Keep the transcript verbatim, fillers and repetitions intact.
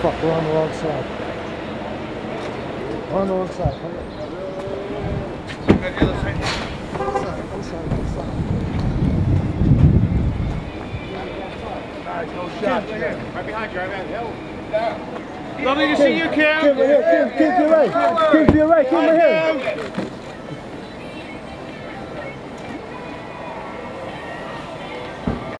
fuck, we're on the wrong side. We're on the wrong side. Come on. Go to the other side. Other side, other side, other side. Nice, no shot. Right behind you, right behind you. Lovely to see you, Kim. Kim, right here. Kim, Kim, to your right. Kim, to your right. Kim, right here.